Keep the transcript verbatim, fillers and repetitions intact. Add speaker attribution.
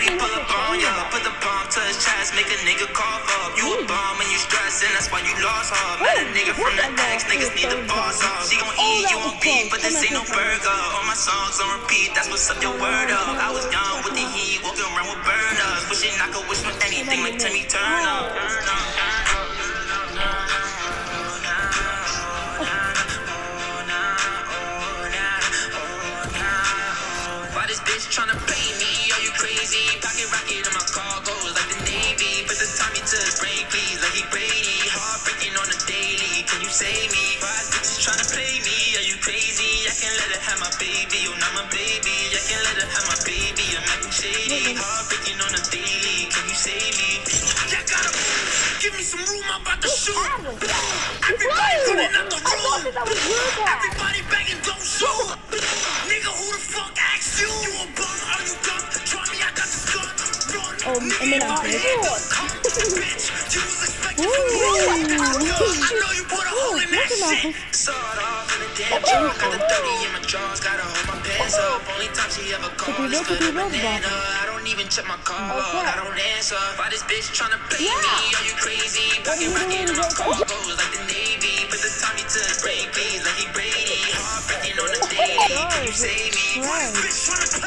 Speaker 1: baby, pull up on ya. Put the bomb to his chest, make a nigga cough up. You a bomb when you stress, and that's why you lost her. Met a nigga from the X, niggas need the boss up. She gon' eat, you won't beat, but this ain't no burger. All my songs on repeat, that's what's up your word up. I was young with the heat, walking around with burners. Wishing I could wish for anything like Timmy Turner. Why this bitch tryna play me? Are you crazy? Pocket rocket on my cargoes like the Navy. Put the Tommy to his brain, please, like he Brady. Heartbreaking on the daily. Can you save me? Why this bitch is tryna play me? Are you crazy? I can't let her have my baby. Oh, not my baby. I can't let her have my baby. I'm acting shady. Heartbreaking on the daily. Can you save me? I gotta move. Give me some room. I'm about to shoot. Everybody running out the room. Everybody begging, don't shoot. Nigga, who the fuck asked you? You a bum? Are you dumb? Try me, I got this gun. Run.
Speaker 2: Oh,
Speaker 1: Nigga,
Speaker 2: and then
Speaker 1: you
Speaker 2: I'm
Speaker 1: a
Speaker 2: good.
Speaker 1: bitch. You was expecting from me. I know you put a hole in that shit. Saw it off in the damn jar. Got the thirty in my drawers. Gotta hold my pants up. Only time she ever called is good banana. I don't even check my call. I don't answer. Why this bitch tryna play me? Are you crazy? Pocket rocket on my cargoes like the Navy. Put the Tommy to his brain, please, like he Brady. Heartbreaking on the daily. Can you save me? Why this bitch tryna